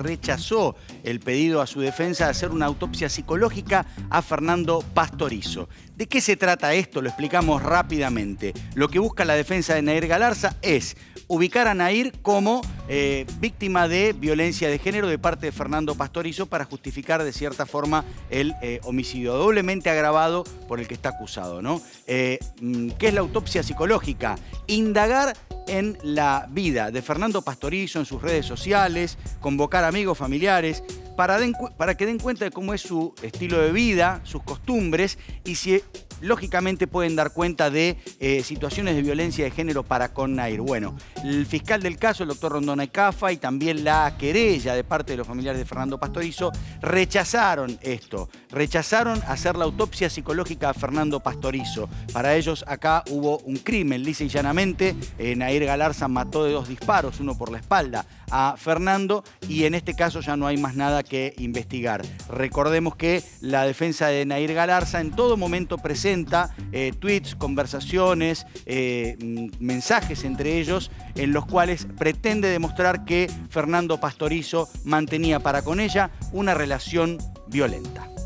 rechazó el pedido a su defensa de hacer una autopsia psicológica a Fernando Pastorizo. ¿De qué se trata esto? Lo explicamos rápidamente. Lo que busca la defensa de Nair Galarza es ubicar a Nair como víctima de violencia de género de parte de Fernando Pastorizo para justificar de cierta forma el homicidio doblemente agravado por el que está acusado, ¿no? ¿Qué es la autopsia psicológica? Indagar en la vida de Fernando Pastorizo, en sus redes sociales, convocar amigos, familiares, para que den cuenta de cómo es su estilo de vida, sus costumbres y si lógicamente pueden dar cuenta de situaciones de violencia de género para con Nair. Bueno, el fiscal del caso, el doctor Rondona Ecafa, y también la querella de parte de los familiares de Fernando Pastorizo rechazaron esto, rechazaron hacer la autopsia psicológica a Fernando Pastorizo. Para ellos acá hubo un crimen, lisa y llanamente. Nair Galarza mató de 2 disparos, uno por la espalda a Fernando, y en este caso ya no hay más nada que investigar. Recordemos que la defensa de Nair Galarza en todo momento presenta tweets, conversaciones, mensajes entre ellos, en los cuales pretende demostrar que Fernando Pastorizo mantenía para con ella una relación violenta.